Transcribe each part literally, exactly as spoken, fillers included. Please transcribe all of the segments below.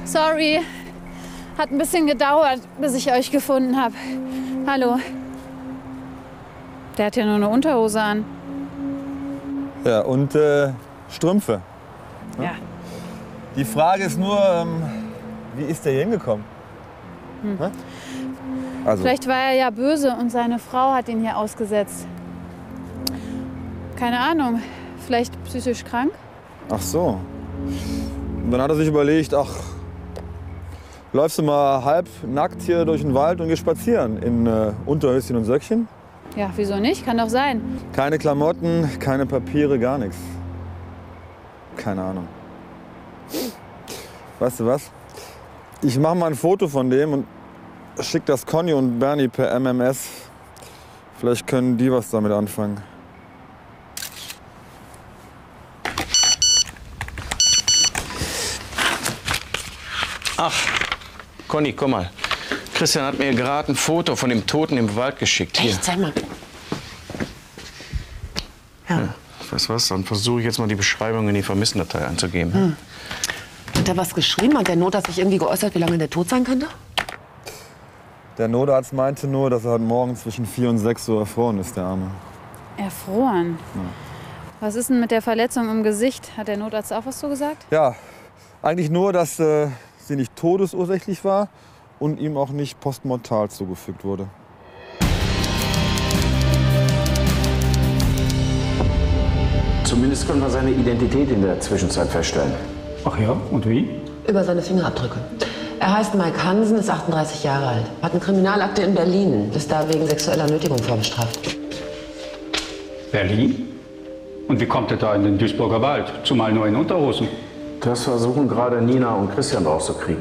Sorry. Hat ein bisschen gedauert, bis ich euch gefunden habe. Hallo. Der hat ja nur eine Unterhose an. Ja, und äh, Strümpfe. Ja. ja. Die Frage ist nur, ähm, wie ist der hier hingekommen? Hm. Also. Vielleicht war er ja böse und seine Frau hat ihn hier ausgesetzt. Keine Ahnung. Vielleicht psychisch krank? Ach so. Und dann hat er sich überlegt, ach, läufst du mal halb nackt hier durch den Wald und gehst spazieren in äh, Unterhöschen und Söckchen? Ja, wieso nicht? Kann doch sein. Keine Klamotten, keine Papiere, gar nichts. Keine Ahnung. Weißt du was? Ich mache mal ein Foto von dem und schick das Conny und Bernie per M M S. Vielleicht können die was damit anfangen. Ach, Conny, komm mal. Christian hat mir gerade ein Foto von dem Toten im Wald geschickt. Hier. Echt? Zeig mal. Ja. Ja, weißt du was? Dann versuche ich jetzt mal die Beschreibung in die Vermisstendatei einzugeben. Hm. Hat er was geschrieben? Hat der Notarzt sich irgendwie geäußert, wie lange der tot sein könnte? Der Notarzt meinte nur, dass er heute Morgen zwischen vier und sechs Uhr erfroren ist, der Arme. Erfroren? Ja. Was ist denn mit der Verletzung im Gesicht? Hat der Notarzt auch was so gesagt? Ja, eigentlich nur, dass äh, sie nicht todesursächlich war und ihm auch nicht postmortal zugefügt wurde. Zumindest können wir seine Identität in der Zwischenzeit feststellen. Ach ja, und wie? Über seine Fingerabdrücke. Er heißt Mike Hansen, ist achtunddreißig Jahre alt. Hat eine Kriminalakte in Berlin, ist da wegen sexueller Nötigung vorbestraft. Berlin? Und wie kommt er da in den Duisburger Wald? Zumal nur in Unterhosen. Das versuchen gerade Nina und Christian rauszukriegen.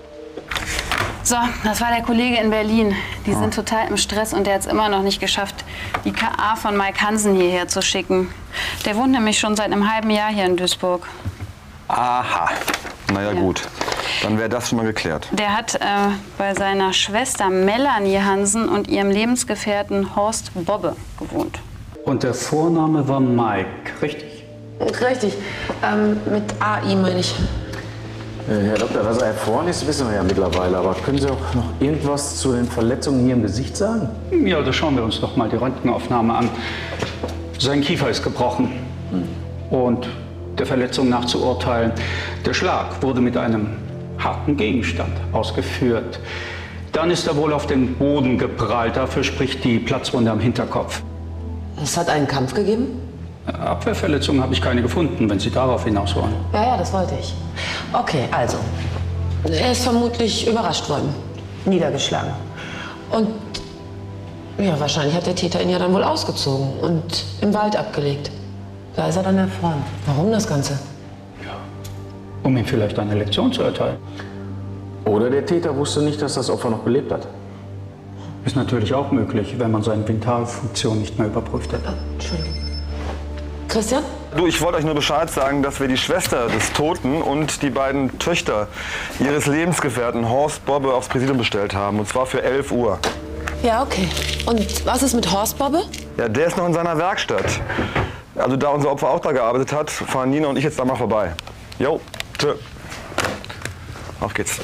So, das war der Kollege in Berlin. Die ah. sind total im Stress und der hat es immer noch nicht geschafft, die K A von Mike Hansen hierher zu schicken. Der wohnt nämlich schon seit einem halben Jahr hier in Duisburg. Aha. Na ja, ja. gut. Dann wäre das schon mal geklärt. Der hat äh, bei seiner Schwester Melanie Hansen und ihrem Lebensgefährten Horst Bobbe gewohnt. Und der Vorname war Mike, richtig? Richtig. Ähm, mit A I meine ich. Herr Doktor, dass er erfroren ist, wissen wir ja mittlerweile. Aber können Sie auch noch irgendwas zu den Verletzungen hier im Gesicht sagen? Ja, da schauen wir uns doch mal die Röntgenaufnahme an. Sein Kiefer ist gebrochen. Hm. Und der Verletzung nach zu urteilen, der Schlag wurde mit einem harten Gegenstand ausgeführt. Dann ist er wohl auf den Boden geprallt. Dafür spricht die Platzwunde am Hinterkopf. Es hat einen Kampf gegeben? Abwehrverletzungen habe ich keine gefunden, wenn Sie darauf hinaus wollen. Ja, ja, das wollte ich. Okay, also. Er ist vermutlich überrascht worden, niedergeschlagen. Und ja, wahrscheinlich hat der Täter ihn ja dann wohl ausgezogen und im Wald abgelegt. Da ist er dann erfroren. Warum das Ganze? Ja, um ihm vielleicht eine Lektion zu erteilen. Oder der Täter wusste nicht, dass das Opfer noch gelebt hat. Ist natürlich auch möglich, wenn man seine Vitalfunktion nicht mehr überprüft hat. Oh, Entschuldigung. Christian? Du, ich wollte euch nur Bescheid sagen, dass wir die Schwester des Toten und die beiden Töchter ihres Lebensgefährten Horst Bobbe aufs Präsidium bestellt haben. Und zwar für elf Uhr. Ja, okay. Und was ist mit Horst Bobbe? Ja, der ist noch in seiner Werkstatt. Also da unser Opfer auch da gearbeitet hat, fahren Nina und ich jetzt da mal vorbei. Jo, tschö. Auf geht's.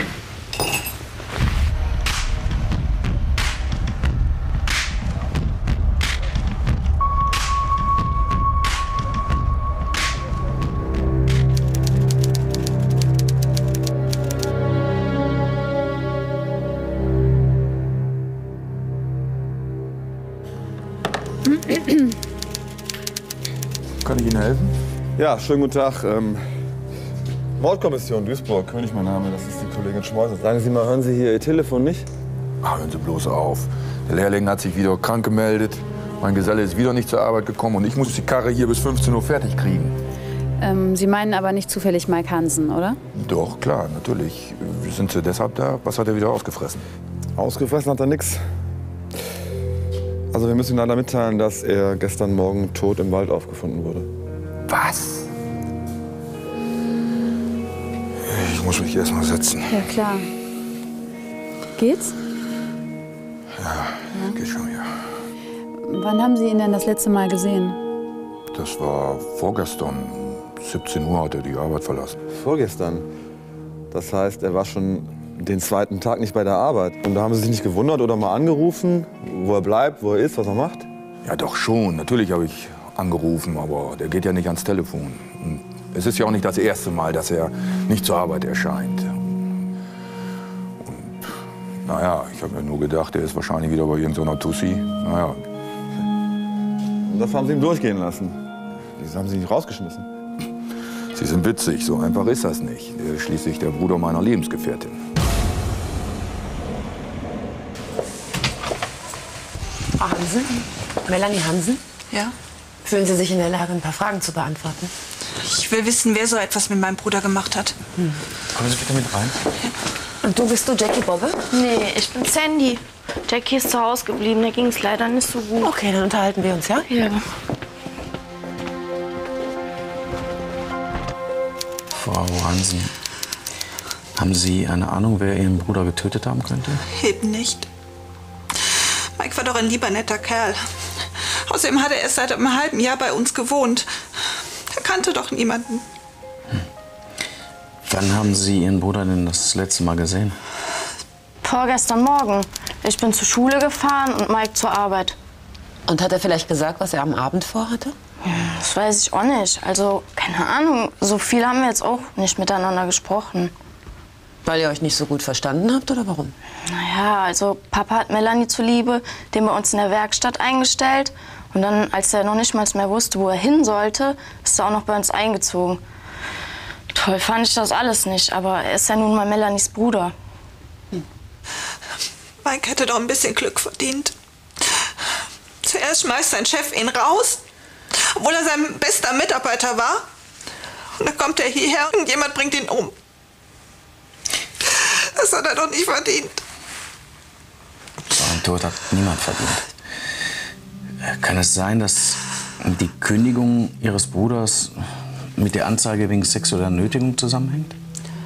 Kann ich Ihnen helfen? Ja, schönen guten Tag. Ähm, Mordkommission Duisburg, König mein Name, das ist die Kollegin Schmeuser. Sagen Sie mal, hören Sie hier Ihr Telefon nicht? Ach, hören Sie bloß auf. Der Lehrling hat sich wieder krank gemeldet. Mein Geselle ist wieder nicht zur Arbeit gekommen und ich muss die Karre hier bis fünfzehn Uhr fertig kriegen. Ähm, Sie meinen aber nicht zufällig Mike Hansen, oder? Doch, klar, natürlich. Sind Sie deshalb da? Was hat er wieder ausgefressen? Ausgefressen hat er nix. Also wir müssen Ihnen leider mitteilen, dass er gestern Morgen tot im Wald aufgefunden wurde. Was? Ich muss mich erst mal setzen. Ja, klar. Geht's? Ja, ja, geht schon, ja. Wann haben Sie ihn denn das letzte Mal gesehen? Das war vorgestern. siebzehn Uhr hat er die Arbeit verlassen. Vorgestern? Das heißt, er war schon den zweiten Tag nicht bei der Arbeit. Und da haben Sie sich nicht gewundert oder mal angerufen, wo er bleibt, wo er ist, was er macht? Ja, doch schon. Natürlich habe ich angerufen, aber der geht ja nicht ans Telefon. Und es ist ja auch nicht das erste Mal, dass er nicht zur Arbeit erscheint. Und naja, ich habe mir nur gedacht, er ist wahrscheinlich wieder bei irgendeiner Tussi. Naja. Und das haben Sie ihm durchgehen lassen. Wieso haben Sie ihn nicht rausgeschmissen? Sie sind witzig, so einfach ist das nicht. Er ist schließlich der Bruder meiner Lebensgefährtin. Frau Hansen? Melanie Hansen? Ja? Fühlen Sie sich in der Lage, ein paar Fragen zu beantworten? Ich will wissen, wer so etwas mit meinem Bruder gemacht hat. Hm. Kommen Sie bitte mit rein. Und du, bist du Jackie Bobbe? Nee, ich bin Sandy. Jackie ist zu Hause geblieben, da ging es leider nicht so gut. Okay, dann unterhalten wir uns, ja? Ja. Frau Hansen, haben Sie eine Ahnung, wer Ihren Bruder getötet haben könnte? Eben nicht. Mike war doch ein lieber, netter Kerl. Außerdem hat er erst seit einem halben Jahr bei uns gewohnt. Er kannte doch niemanden. Hm. Wann haben Sie Ihren Bruder denn das letzte Mal gesehen? Vorgestern Morgen. Ich bin zur Schule gefahren und Mike zur Arbeit. Und hat er vielleicht gesagt, was er am Abend vorhatte? Das weiß ich auch nicht. Also, keine Ahnung. So viel haben wir jetzt auch nicht miteinander gesprochen. Weil ihr euch nicht so gut verstanden habt, oder warum? Naja, also Papa hat Melanie zuliebe den bei uns in der Werkstatt eingestellt. Und dann, als er noch nicht mal mehr wusste, wo er hin sollte, ist er auch noch bei uns eingezogen. Toll fand ich das alles nicht, aber er ist ja nun mal Melanies Bruder. Hm. Mike hätte doch ein bisschen Glück verdient. Zuerst schmeißt sein Chef ihn raus, obwohl er sein bester Mitarbeiter war. Und dann kommt er hierher und jemand bringt ihn um. Das hat er doch nicht verdient. So einen Tod hat niemand verdient. Kann es sein, dass die Kündigung Ihres Bruders mit der Anzeige wegen sexueller Nötigung zusammenhängt?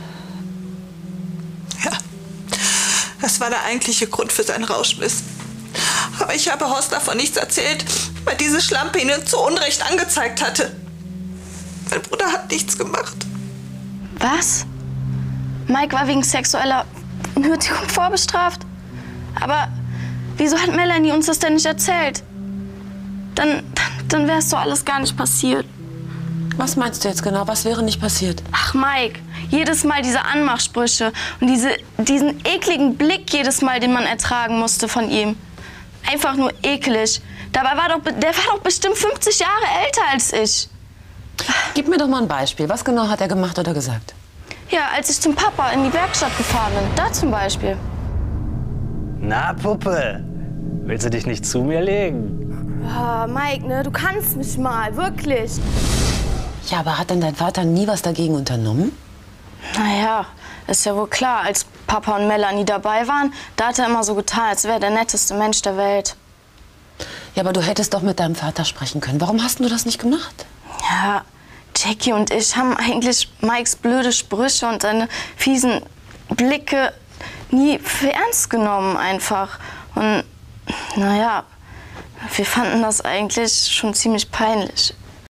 Ja, das war der eigentliche Grund für seinen Rauschmiss. Aber ich habe Horst davon nichts erzählt, weil diese Schlampe ihn zu Unrecht angezeigt hatte. Mein Bruder hat nichts gemacht. Was? Mike war wegen sexueller Nötigung vorbestraft? Aber wieso hat Melanie uns das denn nicht erzählt? Dann, dann, dann wäre es doch alles gar nicht passiert. Was meinst du jetzt genau? Was wäre nicht passiert? Ach, Mike, jedes Mal diese Anmachsprüche und diese, diesen ekligen Blick jedes Mal, den man ertragen musste von ihm. Einfach nur eklig. Dabei war doch, der war doch bestimmt fünfzig Jahre älter als ich. Gib mir doch mal ein Beispiel. Was genau hat er gemacht oder gesagt? Ja, als ich zum Papa in die Werkstatt gefahren bin. Da zum Beispiel. Na, Puppe, willst du dich nicht zu mir legen? Oh, Mike, ne, du kannst mich mal, wirklich. Ja, aber hat denn dein Vater nie was dagegen unternommen? Naja, ist ja wohl klar. Als Papa und Melanie dabei waren, da hat er immer so getan, als wäre er der netteste Mensch der Welt. Ja, aber du hättest doch mit deinem Vater sprechen können. Warum hast du das nicht gemacht? Ja, Jackie und ich haben eigentlich Mikes blöde Sprüche und seine fiesen Blicke nie für ernst genommen einfach. Und naja, wir fanden das eigentlich schon ziemlich peinlich.